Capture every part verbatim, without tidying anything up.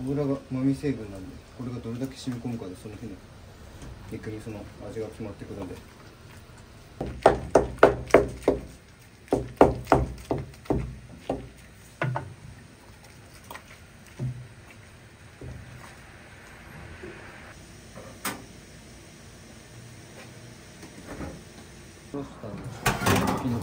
油がうまみ成分なんで、これがどれだけ染み込むかでその日の肉味噌の味が決まってくるので。ロースターの時の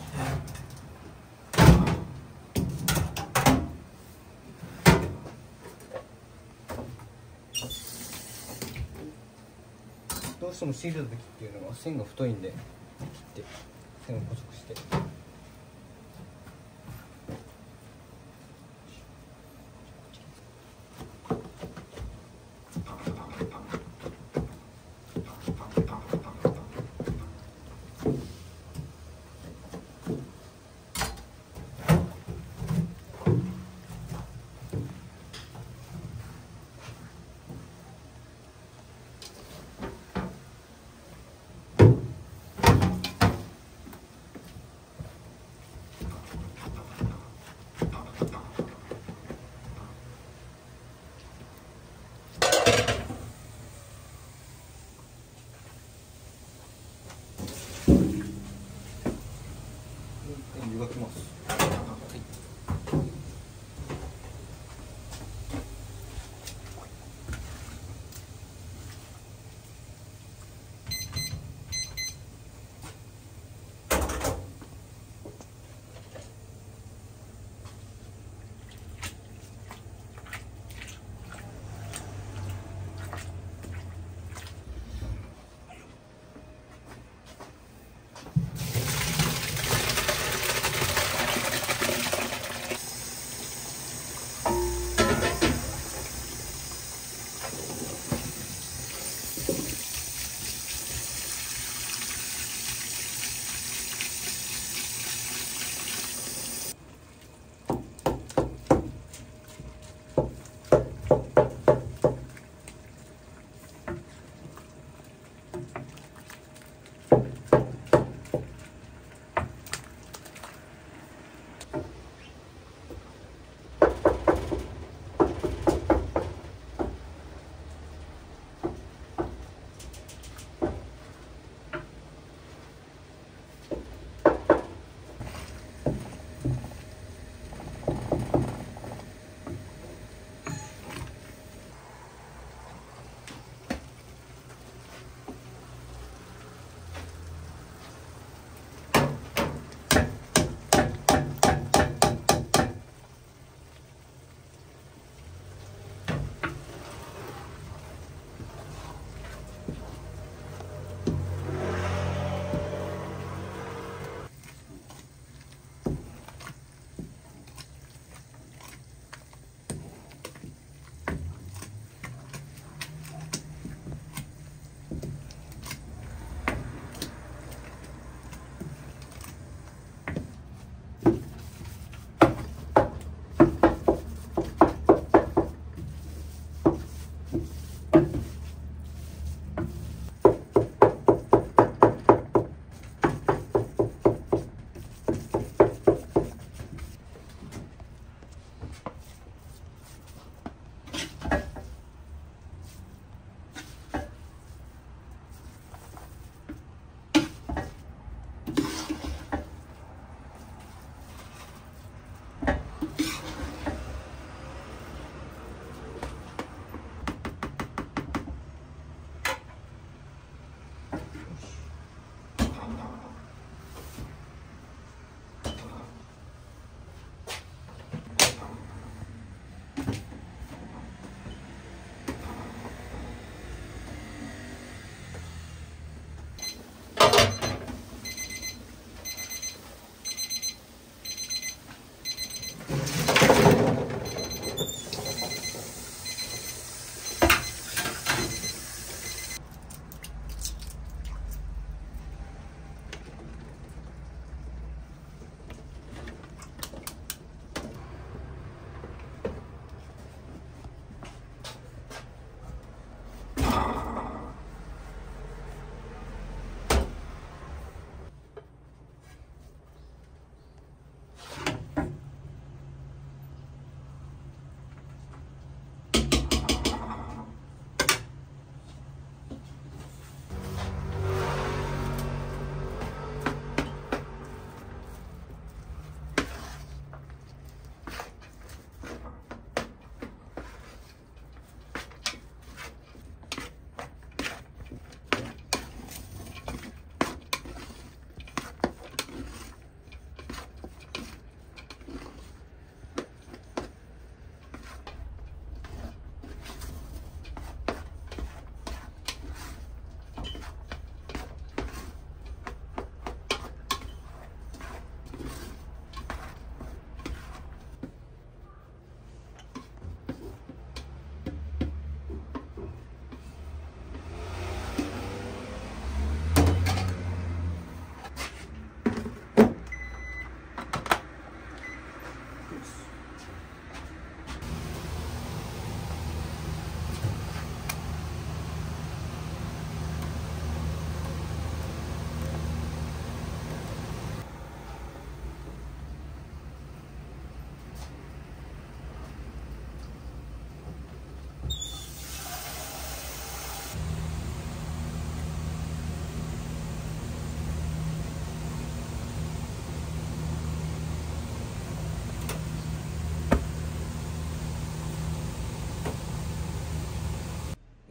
どうしても仕入れた時っていうのは線が太いんで、切って線を細くして。湯がきます。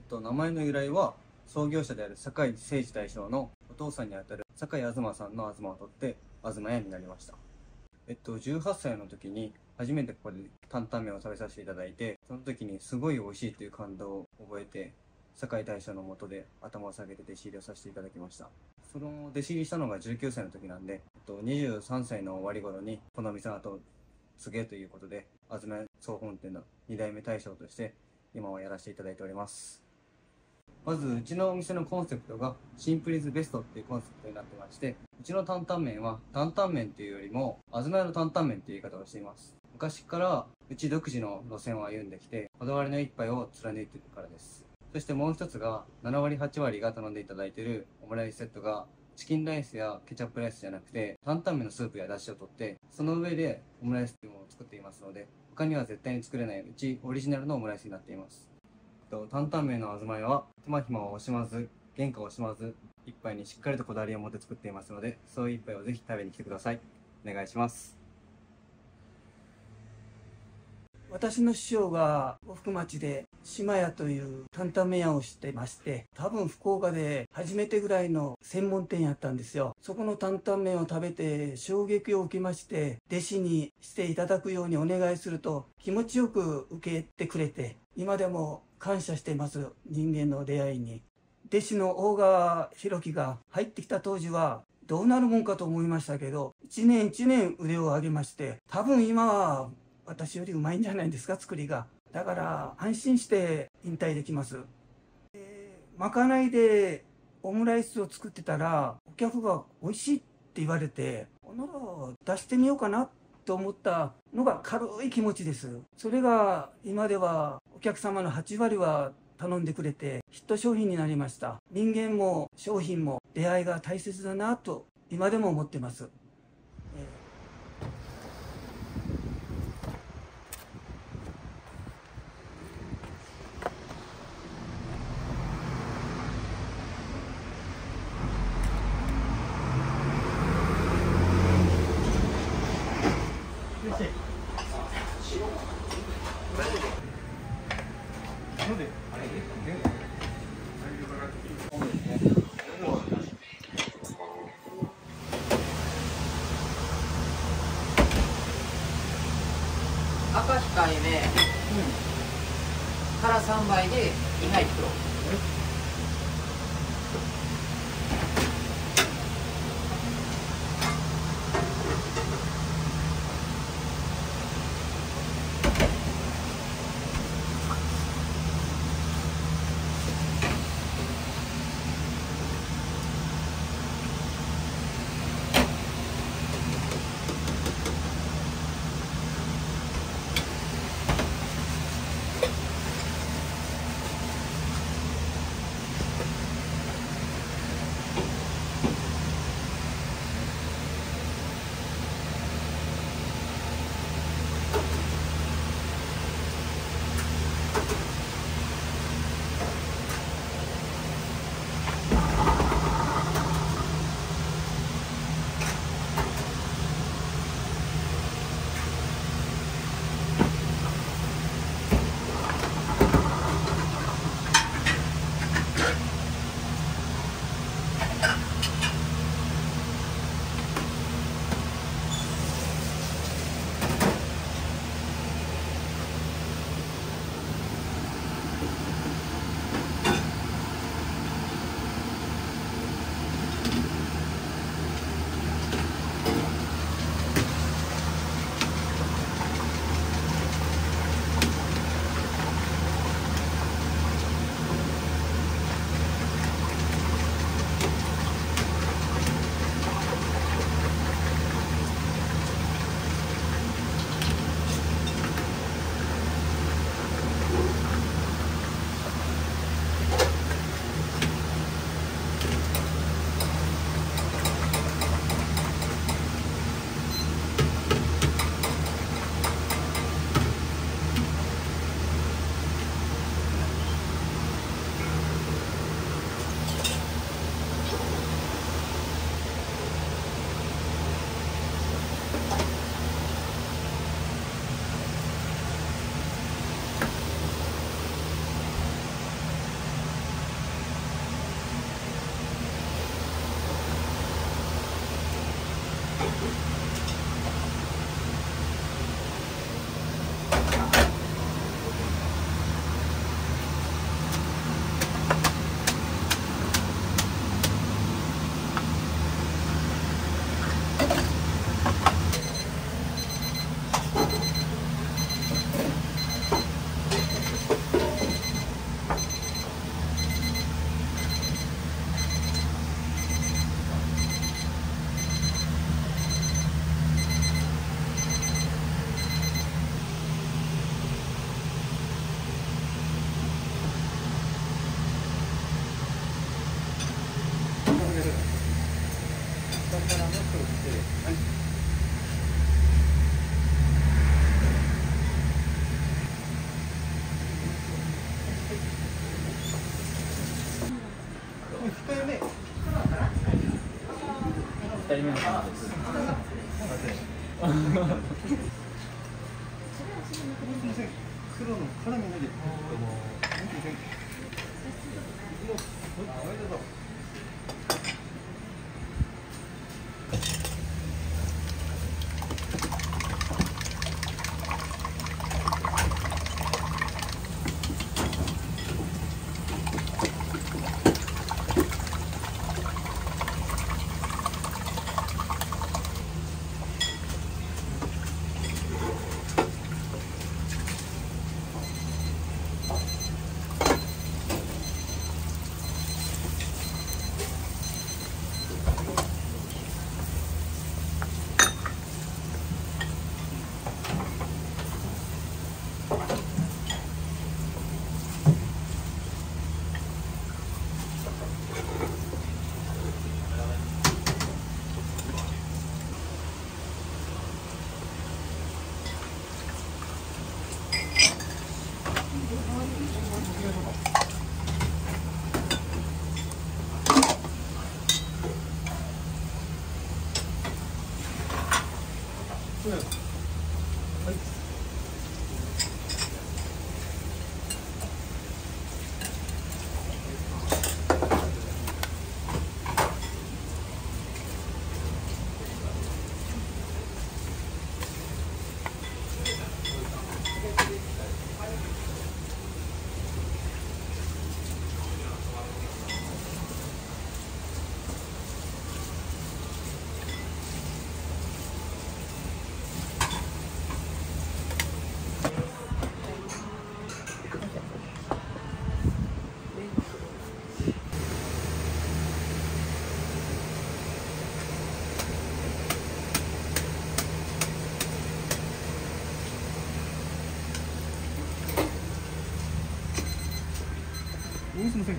と、名前の由来は創業者である坂井誠二大将のお父さんにあたる坂井東さんの東を取って東屋になりました。えっと、じゅうはっさいの時に初めてここで担々麺を食べさせていただいて、その時にすごい美味しいという感動を覚えて、坂井大将の下で頭を下げて弟子入りをさせていただきました。その弟子入りしたのがじゅうきゅうさいの時なんで、えっと、にじゅうさんさいの終わり頃にこの店の後を継げということで、東屋総本店のにだいめ大将として今はやらせていただいております。まずうちのお店のコンセプトがシンプルイズベストっていうコンセプトになってまして、うちの担々麺は担々麺っていうよりも東屋の担々麺っていう言い方をしています。昔からうち独自の路線を歩んできて、こだわりの一杯を貫いているからです。そしてもう一つがななわりはちわりが頼んでいただいているオムライスセットがチキンライスやケチャップライスじゃなくて担々麺のスープや出汁を取って、その上でオムライスっていうものを作っていますので、他には絶対に作れないうちオリジナルのオムライスになっています。担々麺の東屋は手間暇を惜しまず原価を惜しまず一杯にしっかりとこだわりを持って作っていますので、そういう一杯をぜひ食べに来てください。お願いします。 私の師匠が呉服町で島屋という担々麺屋をしてまして、多分福岡で初めてぐらいの専門店やったんですよ。そこの担々麺を食べて衝撃を受けまして、弟子にしていただくようにお願いすると気持ちよく受けてくれて、今でも感謝しています。人間の出会いに。弟子の大川弘樹が入ってきた当時はどうなるもんかと思いましたけど、一年一年腕を上げまして、多分今は私よりうまいんじゃないですか、作りが。だから安心して引退できます。えー、まかないでオムライスを作ってたらお客が美味しいって言われて、なら出してみようかなと思ったのが軽い気持ちです。それが今ではお客様のはちわりは頼んでくれてヒット商品になりました。人間も商品も出会いが大切だなと今でも思ってます。えー赤控えめ、うん、からさんばいでにはい袋。 ふたりめの感じです。黒の絡みないで。すみません。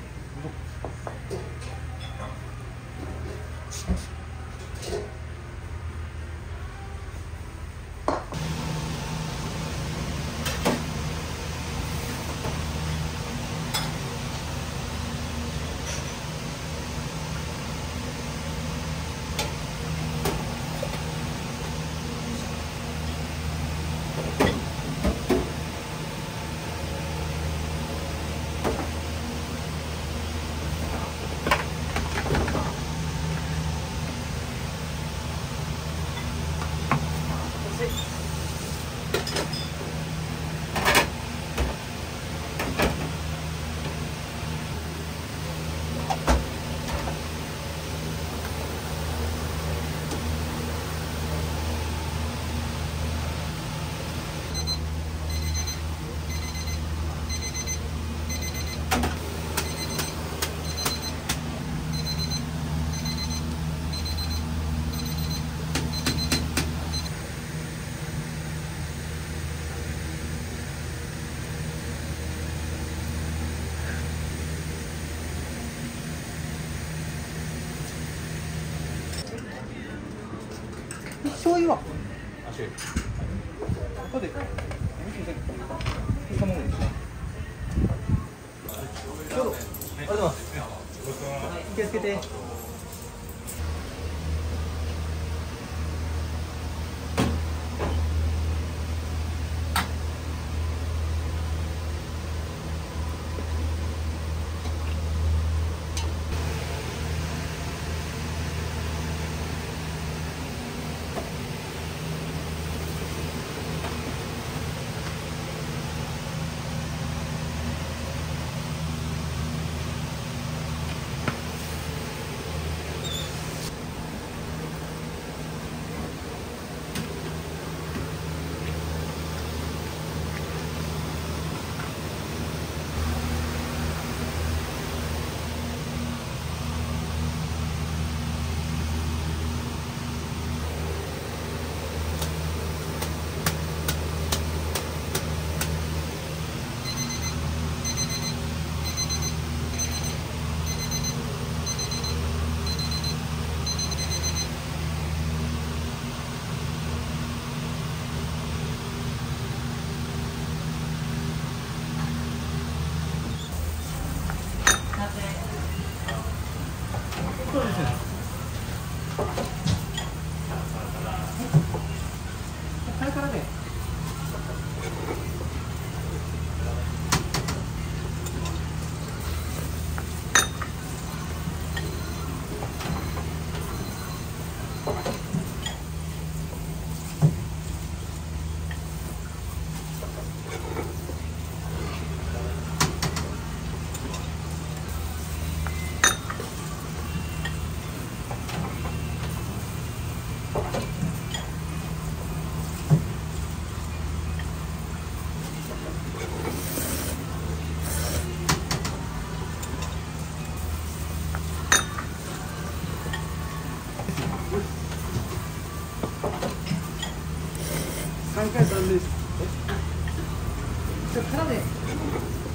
醤油はあ、醤油後で、すみません、頼むんですね。どうぞ、ありがとうございます。気をつけて。 三回さんです。 ちょっとからで